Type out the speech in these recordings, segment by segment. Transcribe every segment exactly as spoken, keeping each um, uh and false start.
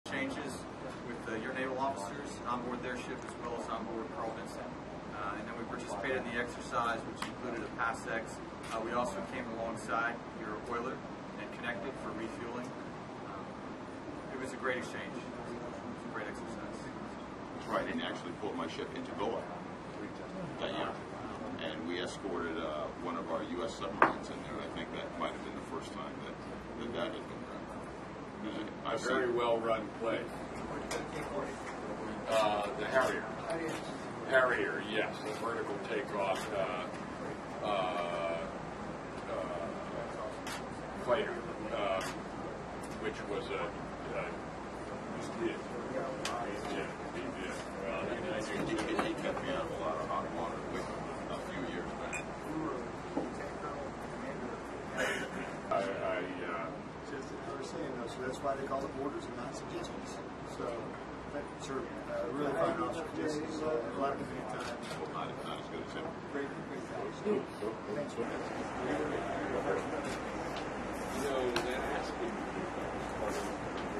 Changes with uh, your naval officers on board their ship as well as on board Carl Vinson. Uh, and then we participated in the exercise, which included a PASEX. Uh, we also came alongside your oiler and connected for refueling. Um, it was a great exchange. It was a great exercise. That's right, and actually pulled my ship into Goa that year. And we escorted uh, one of our U S submarines in there. I think that might have been the first time that that, that had been done. A very well-run play. Uh, the Harrier. Harrier, yes, the vertical takeoff uh, uh, uh, fighter, uh, which was a. Uh, he did. He did. He did. Well, he, he, he kept me out of a lot of hot water with a few years back. I. I uh, saying though, so that's why they call it orders and not suggestions. So, that sort of uh, really fine officer suggestions uh, a lot of different times. Well, not, not as good as him. Great, great guys. Thanks for that. You know, that aspect part of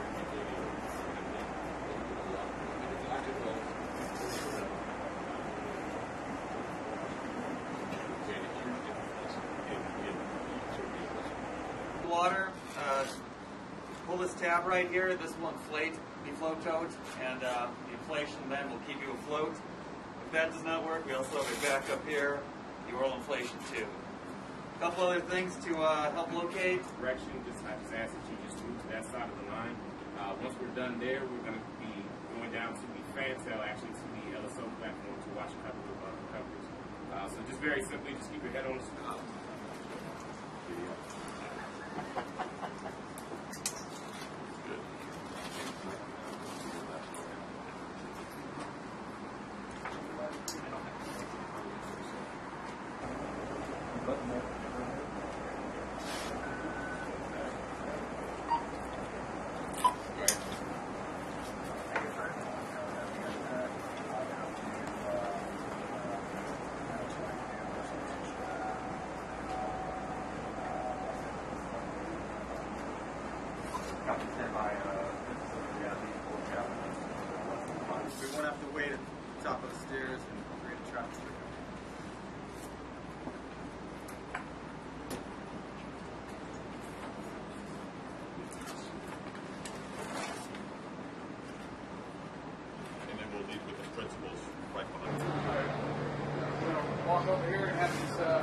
water. Uh, pull this tab right here. This will inflate the float tote, and uh, the inflation then will keep you afloat. If that does not work, we also have a backup here, the oil inflation tube. A couple other things to uh, help locate. Direction, just I just ask that you just move to that side of the line. Uh, once we're done there, we're going to be going down to the fan tail, actually to the L S O platform to watch a couple of uh, recoveries. Uh, so just very simply, just keep your head on the screen. We won't have to wait at the top of the stairs and create a traffic circle. And then we'll leave with the principals right behind. All right. We're going to walk over here and have these uh,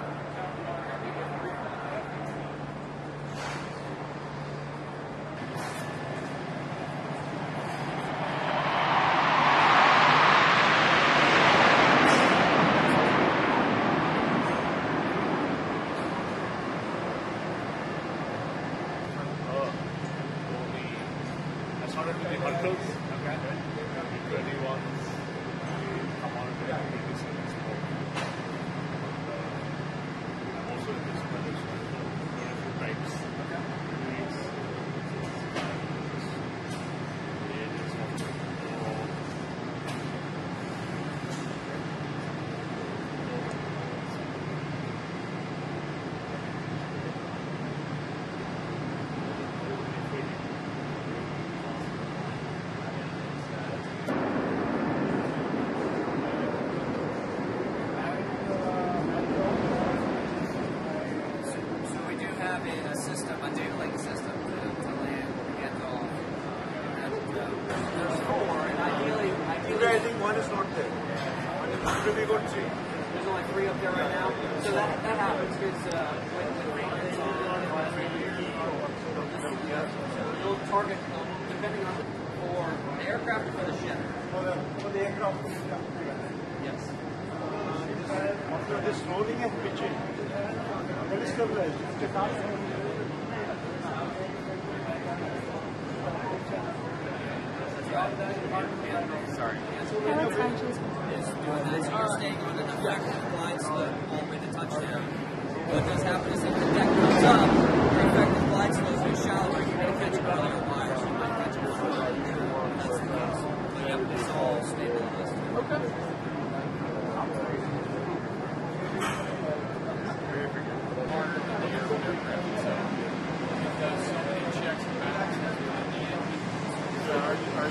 There's only three up there right now. So that, that happens because uh, when, when maintenance on you'll target, depending on for the aircraft or for the ship. For the, for the aircraft. Yes. After this rolling and pitching, that is stabilized. Sorry. Pilot functions. Is doing that. So you're staying on an effective glide slope all the way to touchdown. What does happen is if the deck comes up, your effective glide slope is shallower. You may catch it on your wires. You might catch it on your wires. That's the case. But yep, it's all stabilized. Okay. Are you, are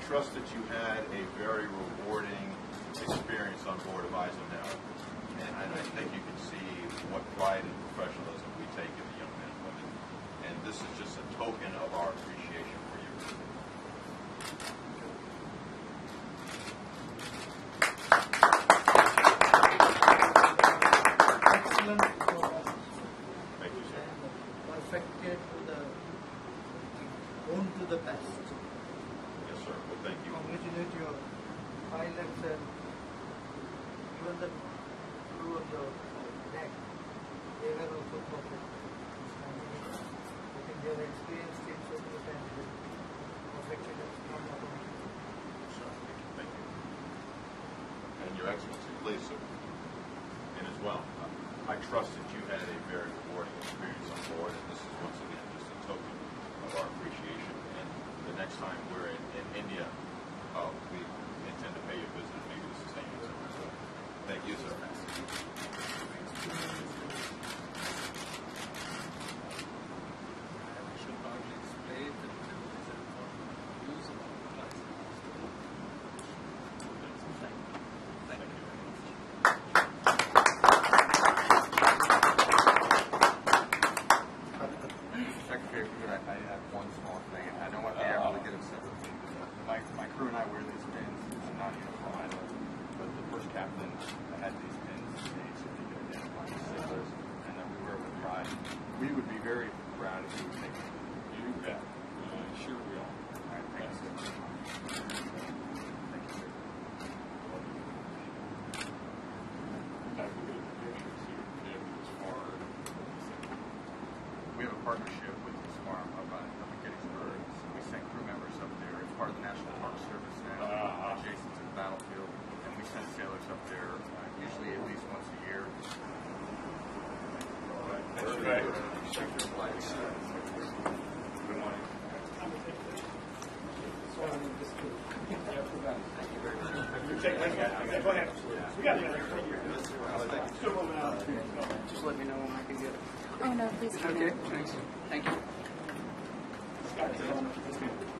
trust that you had a very rewarding experience on board of Eisenhower, and I, I think you can see what pride and professionalism we take in the young men and women, and this is just a token of our appreciation for you. Excellent performance. Thank you, sir. Perfected to the own to the best. Yes, sir. Well, thank you. Congratulate your pilots and even the crew on the deck. They were also perfect. I think they are experienced teams of the time. Perfected it from the beginning. Sir, thank you. And Your Excellency, please, sir. And as well, uh, I trust that you had a very rewarding experience on board, and this is once again just a token of our appreciation. And the next time we're in, in India, uh, we intend to pay you a visit. Maybe this is how you do it. So, thank you, sir. should probably explain that there is an important use of Thank you very much. Secretary, if you could, I, I have one small thing. I don't want the air to get upset with me. My, my crew and I wear these pins. I'm not uniform, I know. But the first captain had these pins made so they could identify the sailors, and that we wear with pride. We would be very proud if you would take them. You bet. Uh, sure we are. All right, thank you, sir. Thank you, sir. Have a good pictures here, Jim, as far as We have a partnership with this farm up, on, up in Gettysburg. So we send crew members up there. It's part of the National Park Service now, Uh-huh. adjacent to the battlefield. And we send sailors up there uh, usually at least once a year. Perfect. Check their flights. Good morning. Thank you very much. Just let me know when I can get it. Oh, no, please. Okay, thanks. Thank you. Thank you.